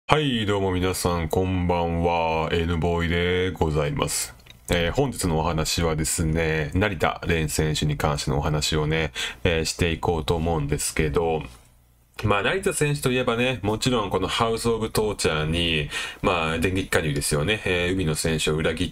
はい、どうも皆さん、こんばんは。N ボーイでございます。本日のお話はですね、成田蓮選手に関してのお話をね、していこうと思うんですけど、成田選手といえばね、もちろんこのハウス・オブ・トーチャーに、電撃加入ですよね。海野選手を裏切って、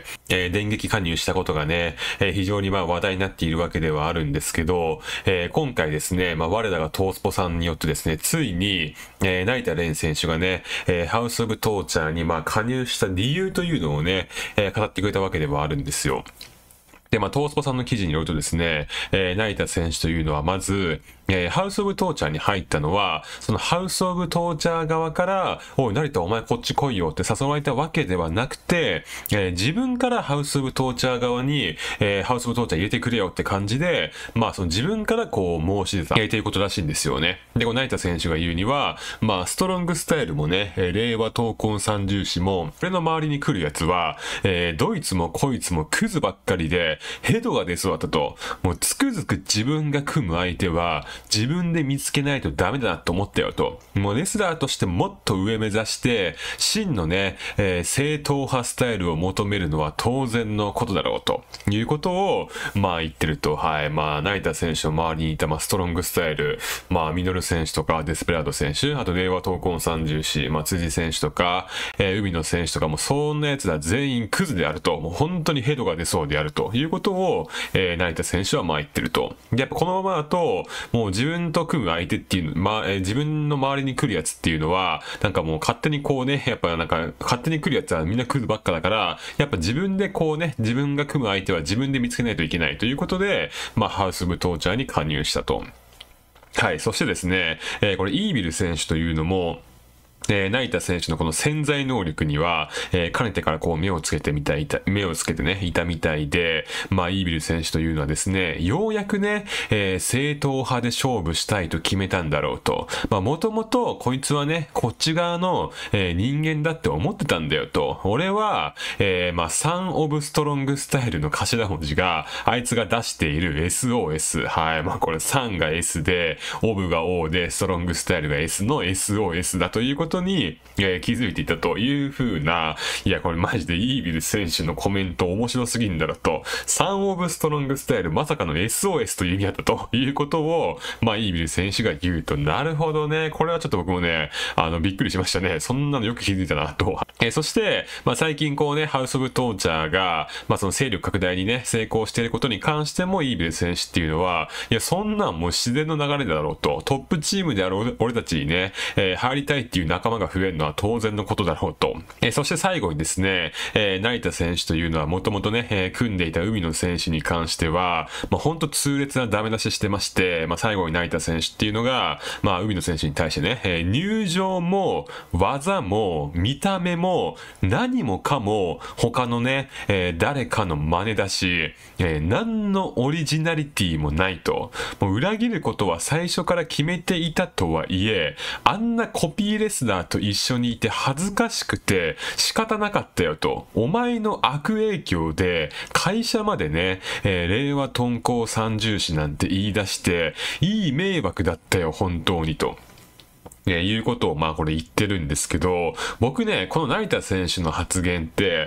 電撃加入したことがね、非常に話題になっているわけではあるんですけど、今回ですね、我らがトースポさんによってですね、ついに、成田蓮選手がね、ハウス・オブ・トーチャーに加入した理由というのをね、語ってくれたわけではあるんですよ。で、トースポさんの記事によるとですね、成田選手というのはまず、ハウスオブトーチャーに入ったのは、そのハウスオブトーチャー側から、おい、成田お前こっち来いよって誘われたわけではなくて、自分からハウスオブトーチャー側に、ハウスオブトーチャー入れてくれよって感じで、その自分からこう申し出た、ということらしいんですよね。で、この成田選手が言うには、ストロングスタイルもね、令和闘魂三重士も、俺の周りに来るやつは、どいつもこいつもクズばっかりで、ヘドが出そうだったと。もうつくづく自分が組む相手は、自分で見つけないとダメだなと思ったよと。もうレスラーとしてもっと上目指して、真のね、正統派スタイルを求めるのは当然のことだろうということを、言ってると。はい。成田選手の周りにいた、ストロングスタイル、ミノル選手とか、デスペラード選手、あと令和闘魂三重士、辻選手とか、海野選手とかも、そんな奴ら全員クズであると。もう本当にヘドが出そうであるということを、成田選手は言ってると。で、やっぱこのままだと、もう自分と組む相手っていうの、自分の周りに来るやつっていうのは、なんかもう勝手にこうね、やっぱなんか勝手に来るやつはみんなクズばっかだから、やっぱ自分でこうね、自分が組む相手は自分で見つけないといけないということで、ハウス・オブ・トーチャーに加入したと。はい。そしてですね、これイービル選手というのも、成田選手のこの潜在能力には、かねてからこう目をつけてね、いたみたいで、イービル選手というのはですね、ようやくね、正統派で勝負したいと決めたんだろうと。もともとこいつはね、こっち側の、人間だって思ってたんだよと。俺は、サン・オブ・ストロングスタイルの頭文字が、あいつが出している SOS。はい。これサンが S で、オブが O で、ストロングスタイルが S の SOS だということに、気づいていたという風な、いやこれマジでイービル選手のコメント面白すぎんだろと、サンオブストロングスタイルまさかの SOS という意味だったということを、イービル選手が言うと、なるほどね、これはちょっと僕もね、びっくりしましたね。そんなのよく気づいたなと。そして、最近こうね、ハウスオブトーチャーが、その勢力拡大にね、成功していることに関しても、イービル選手っていうのは、いや、そんなんもう自然の流れだろうと、トップチームである俺たちにね、入りたいっていう仲間が増えるのは当然のことだろうと。そして最後にですね、成田選手というのはもともとね、組んでいた海野選手に関しては、ほんと痛烈なダメ出ししてまして、最後に成田選手っていうのが、海野選手に対してね、入場も技も見た目も何もかも他のね、誰かの真似だし、何のオリジナリティもないと。もう裏切ることは最初から決めていたとはいえ、あんなコピーレスラーと一緒にいて恥ずかしくて仕方なかったよと。お前の悪影響で会社までね、令和遁甲三重士なんて言い出していい迷惑だったよ本当にと。いうことをこれ言ってるんですけど、僕ね、この成田選手の発言って、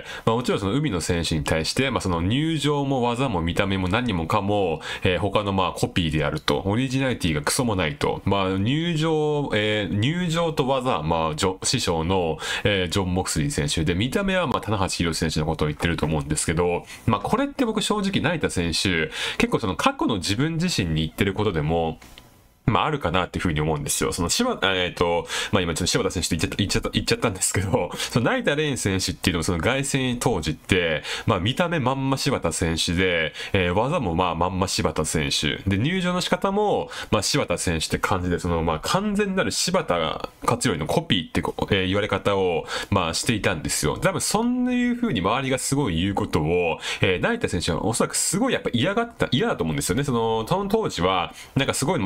もちろんその海野選手に対して、その入場も技も見た目も何もかも、他のコピーであると、オリジナリティがクソもないと、入場と技、師匠の、ジョン・モクスリー選手で、見た目は棚橋宏選手のことを言ってると思うんですけど、これって僕正直成田選手、結構その過去の自分自身に言ってることでも、あるかなっていうふうに思うんですよ。その今ちょっと柴田選手と言っちゃったんですけど、その成田蓮選手っていうのもその凱旋当時って、見た目まんま柴田選手で、技もまんま柴田選手。で、入場の仕方も、柴田選手って感じで、その完全なる柴田勝頼のコピーって言われ方を、していたんですよ。多分、そういうふうに周りがすごい言うことを、成田選手はおそらくすごいやっぱ嫌だと思うんですよね。その当時は、なんかすごい周りに怒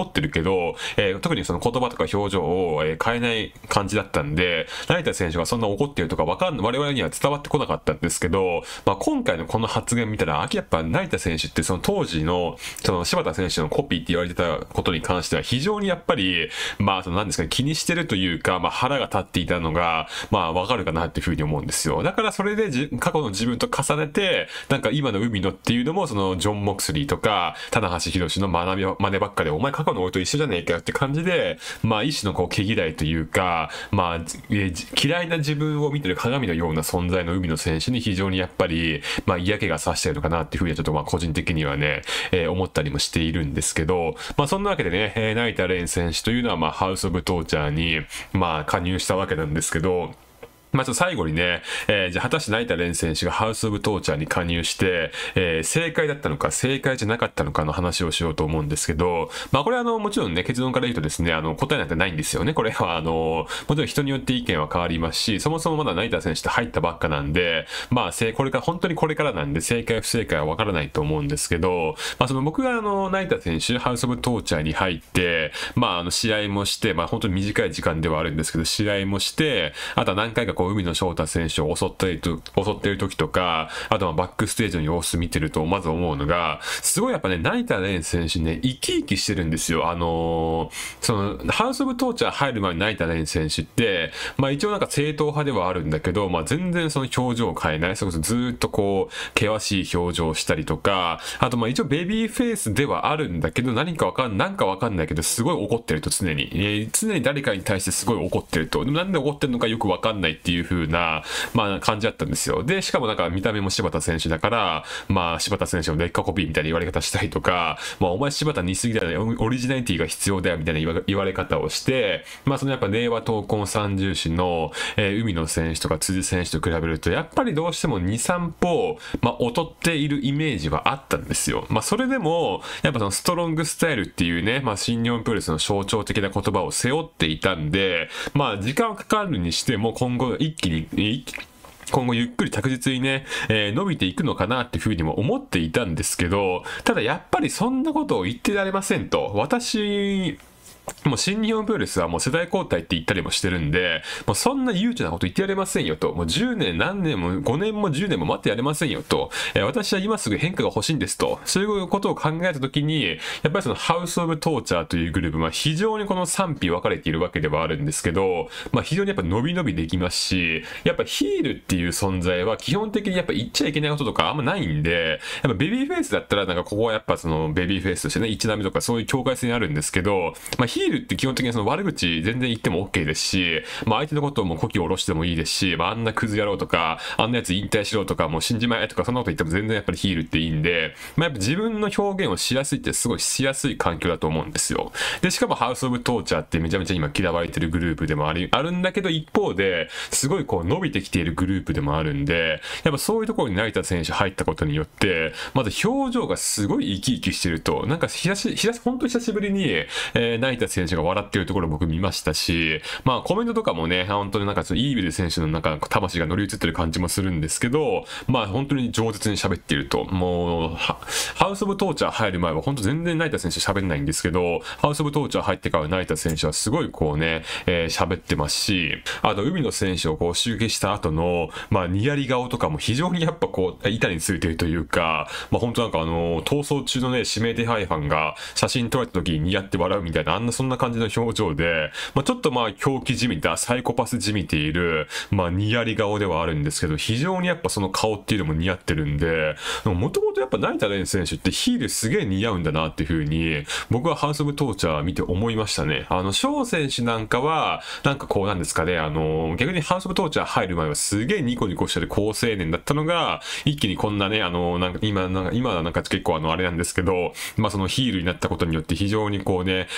怒ってるけど、特にその言葉とか表情を、変えない感じだったんで、成田選手がそんな怒ってるとか我々には伝わってこなかったんですけど、まあ、今回のこの発言見たら、やっぱ成田選手ってその当時の、その柴田選手のコピーって言われてたことに関しては非常にやっぱり、まあ、その何ですかね、気にしてるというか、まあ、腹が立っていたのが、まあ、わかるかなっていうふうに思うんですよ。だからそれで過去の自分と重ねて、なんか今の海野っていうのも、そのジョン・モクスリーとか、棚橋宏の真似ばっかで、お前過去の俺と一緒じゃねえかよって感じで、まあ、一種のこう、毛嫌いというか、まあ、嫌いな自分を見てる鏡のような存在の海野選手に非常にやっぱり、まあ、嫌気がさしてるのかなっていうふうにはちょっとまあ、個人的にはね、思ったりもしているんですけど、まあ、そんなわけでね、成田蓮選手というのは、まあ、ハウス・オブ・トーチャーに、まあ、加入したわけなんですけど、まあ、ちょっと最後にね、じゃあ果たして成田蓮選手がハウス・オブ・トーチャーに加入して、正解だったのか正解じゃなかったのかの話をしようと思うんですけど、まあこれはもちろんね、結論から言うとですね、答えなんてないんですよね。これはもちろん人によって意見は変わりますし、そもそもまだ成田選手って入ったばっかなんで、まあ本当にこれからなんで正解不正解はわからないと思うんですけど、まあその僕が成田選手、ハウス・オブ・トーチャーに入って、まあ試合もして、まあ本当に短い時間ではあるんですけど、試合もして、あとは何回か海野翔太選手を襲っている時とか、あとはバックステージの様子見てると、まず思うのが、すごいやっぱね、成田蓮選手ね、生き生きしてるんですよ。その、ハウス・オブ・トーチャー入る前に成田蓮選手って、まあ一応なんか正統派ではあるんだけど、まあ全然その表情を変えない。それこそずーっとこう、険しい表情をしたりとか、あとまあ一応ベビーフェイスではあるんだけど、なんかわかんないけど、すごい怒ってると常に。常に誰かに対してすごい怒ってると。でもなんで怒ってるのかよくわかんないっていう風な、まあ感じだったんですよ。で、しかもなんか見た目も柴田選手だから、まあ柴田選手の劣化コピーみたいな言われ方したりとか、まあお前柴田似すぎだよね、オリジナリティが必要だよみたいな言われ方をして、まあそのやっぱ令和闘魂三重士の、海野選手とか辻選手と比べると、やっぱりどうしても2、3歩、まあ劣っているイメージはあったんですよ。まあそれでも、やっぱそのストロングスタイルっていうね、まあ新日本プロレスの象徴的な言葉を背負っていたんで、まあ時間はかかるにしても今後ゆっくり着実にね、伸びていくのかなっていうふうにも思っていたんですけど、ただやっぱりそんなことを言ってられませんと。もう新日本プロレスはもう世代交代って言ったりもしてるんで、もうそんな悠長なこと言ってやれませんよと。もう10年何年も5年も10年も待ってやれませんよと。私は今すぐ変化が欲しいんですと。そういうことを考えたときに、やっぱりそのハウス・オブ・トーチャーというグループ、まあ非常にこの賛否分かれているわけではあるんですけど、まあ非常にやっぱ伸び伸びできますし、やっぱヒールっていう存在は基本的にやっぱ言っちゃいけないこととかあんまないんで、やっぱベビーフェイスだったらなんかここはやっぱそのベビーフェイスとしてね、一波とかそういう境界線あるんですけど、まあヒールって基本的にその悪口全然言っても OK ですし、まあ相手のことをもうこき下ろしてもいいですし、まああんなクズ野郎とか、あんなやつ引退しろとか、もう死んじまえとかそんなこと言っても全然やっぱりヒールっていいんで、まあやっぱ自分の表現をしやすいってすごいしやすい環境だと思うんですよ。で、しかもハウス・オブ・トーチャーってめちゃめちゃ今嫌われてるグループでもあるんだけど、一方ですごいこう伸びてきているグループでもあるんで、やっぱそういうところに成田選手入ったことによって、まず表情がすごい生き生きしてると、なんかほんと久しぶりに、成田選手が笑ってるところを僕見ましたし、まあコメントとかもね、本当になんかそのイービル選手のなんか魂が乗り移ってる感じもするんですけど、まあ本当に饒舌に喋っていると。もう、ハウス・オブ・トーチャー入る前は本当全然成田選手喋んないんですけど、ハウス・オブ・トーチャー入ってから成田選手はすごいこうね、喋ってますし、あと海野選手をこう襲撃した後の、まあニヤリ顔とかも非常にやっぱこう、板についてるというか、まあ本当なんか逃走中のね、指名手配犯が写真撮られた時にニヤって笑うみたいな、そんな感じの表情で、まあちょっとまあ狂気じみた、サイコパスじみている、まあニヤリ顔ではあるんですけど、非常にやっぱその顔っていうのも似合ってるんで、もともとやっぱ成田蓮選手ってヒールすげえ似合うんだなっていう風に、僕はハウス・オブ・トーチャー見て思いましたね。翔選手なんかは、なんかこうなんですかね、逆にハウス・オブ・トーチャー入る前はすげえニコニコしてる好青年だったのが、一気にこんなね、なんか今はなんか結構あれなんですけど、まあそのヒールになったことによって非常にこうね、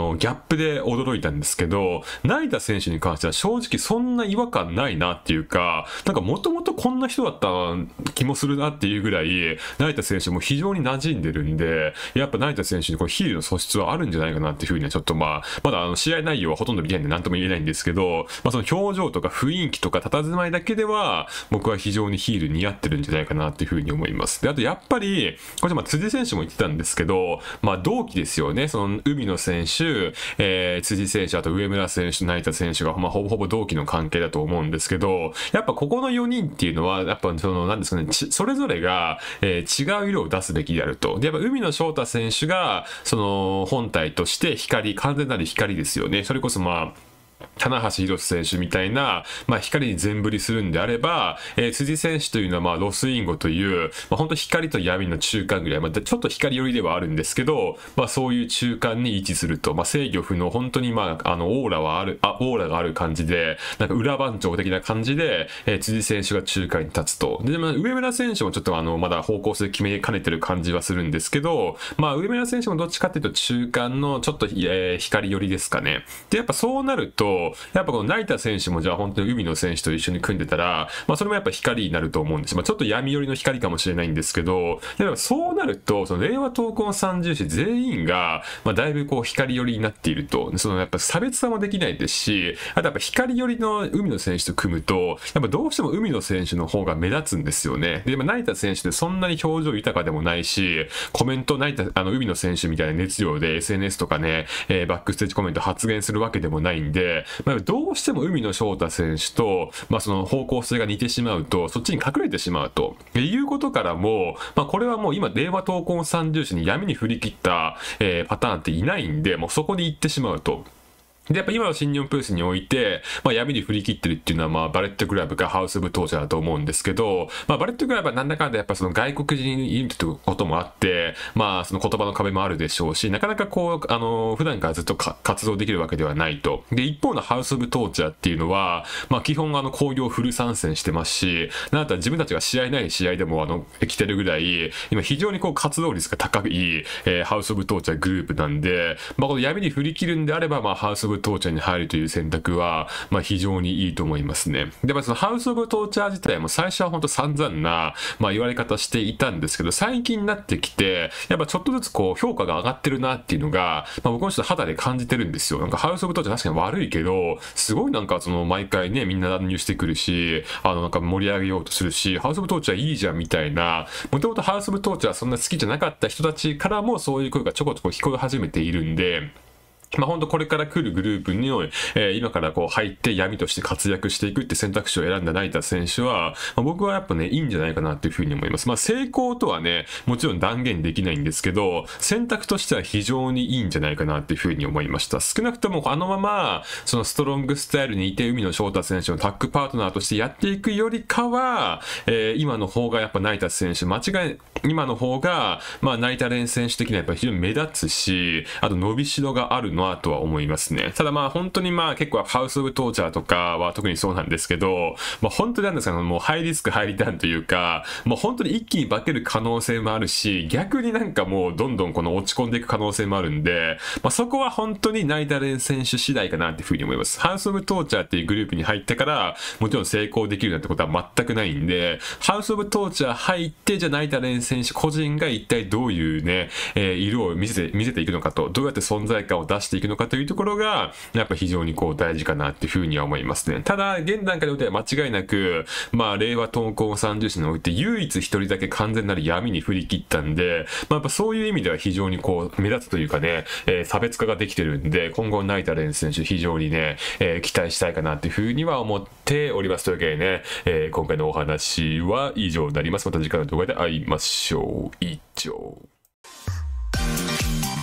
ギャップで驚いたんですけど、成田選手に関しては正直そんな違和感ないなっていうか、なんかもともとこんな人だった気もするなっていうぐらい、成田選手も非常に馴染んでるんで、やっぱ成田選手にこうヒールの素質はあるんじゃないかなっていうふうにはちょっとまだ試合内容はほとんど見てないんで何とも言えないんですけど、その表情とか雰囲気とか佇まいだけでは、僕は非常にヒール似合ってるんじゃないかなっていうふうに思います。で、あとやっぱり、これ辻選手も言ってたんですけど、同期ですよね。その海野選手、辻選手、あと上村選手、成田選手が、ほぼほぼ同期の関係だと思うんですけど、やっぱここの4人っていうのは、やっぱなんですかね、それぞれが、違う色を出すべきであると。で、やっぱ海野翔太選手が、本体として完全なる光ですよね。それこそ棚橋宏選手みたいな、光に全振りするんであれば、辻選手というのは、ロスインゴという、本当光と闇の中間ぐらい、ちょっと光寄りではあるんですけど、そういう中間に位置すると、制御不能、本当にオーラがある感じで、なんか裏番長的な感じで、辻選手が中間に立つと。で、上村選手もちょっとまだ方向性決めかねてる感じはするんですけど、上村選手もどっちかっていうと中間のちょっと、光寄りですかね。で、やっぱそうなると、やっぱこの成田選手もじゃあ本当に海野選手と一緒に組んでたら、それもやっぱ光になると思うんです。ちょっと闇寄りの光かもしれないんですけど、やっぱそうなると、その令和闘魂三銃士全員が、だいぶこう光寄りになっていると、やっぱ差別化もできないですし、あとやっぱ光寄りの海野選手と組むと、やっぱどうしても海野選手の方が目立つんですよね。で、成田選手ってそんなに表情豊かでもないし、コメント海野選手みたいな熱量で SNS とかね、バックステージコメント発言するわけでもないんで、どうしても海野翔太選手と、その方向性が似てしまうと、そっちに隠れてしまうということからも、これはもう今、令和闘魂三銃士に闇に振り切った、パターンっていないんで、もうそこに行ってしまうと。で、やっぱ今の新日本プロレスにおいて、闇に振り切ってるっていうのは、バレットクラブかハウスオブトーチャーだと思うんですけど、バレットクラブはなんだかんだやっぱその外国人ユニットということもあって、その言葉の壁もあるでしょうし、なかなかこう、普段からずっと活動できるわけではないと。で、一方のハウスオブトーチャーっていうのは、基本興行フル参戦してますし、なんだったら自分たちが試合ない試合でも来てるぐらい、今非常にこう活動率が高い、ハウスオブトーチャーグループなんで、この闇に振り切るんであれば、ハウスオブトーチャーに入るという選択は、非常にいいと思いますね。で、そのハウスオブトーチャー自体も最初は本当散々な、言われ方していたんですけど、最近になってきて、やっぱちょっとずつこう評価が上がってるなっていうのが、僕もちょっと肌で感じてるんですよ。なんかハウスオブトーチャー確かに悪いけど、すごいなんか毎回ね、みんな乱入してくるし、なんか盛り上げようとするし、ハウスオブトーチャーいいじゃんみたいな、もともとハウスオブトーチャーそんな好きじゃなかった人たちからもそういう声がちょこちょこ聞こえ始めているんで、本当これから来るグループに、今からこう入って闇として活躍していくって選択肢を選んだ成田選手は、僕はやっぱね、いいんじゃないかなっていうふうに思います。成功とはね、もちろん断言できないんですけど、選択としては非常にいいんじゃないかなっていうふうに思いました。少なくともあのまま、そのストロングスタイルにいて海野翔太選手のタッグパートナーとしてやっていくよりかは、今の方がやっぱ成田選手、今の方が、成田連選手的にはやっぱり非常に目立つし、あと伸びしろがあるなとは思いますね。ただ本当に結構ハウスオブトーチャーとかは特にそうなんですけど、本当になんですかね、もうハイリスクハイリターンというか、本当に一気に化ける可能性もあるし、逆になんかもうどんどんこの落ち込んでいく可能性もあるんで、そこは本当に成田連選手次第かなっていうふうに思います。ハウスオブトーチャーっていうグループに入ってから、もちろん成功できるなんてことは全くないんで、ハウスオブトーチャー入って、じゃあ成田連選手個人が一体どういうね、色を見せていくのかと、どうやって存在感を出していくのかというところが、やっぱ非常にこう大事かなっていうふうには思いますね。ただ、現段階でおいては間違いなく、令和闘魂三銃士において唯一一人だけ完全なる闇に振り切ったんで、やっぱそういう意味では非常にこう目立つというかね、差別化ができてるんで、今後成田連選手非常にね、期待したいかなっていうふうには思っております。というわけでね、今回のお話は以上になります。また次回の動画で会いましょう。以上。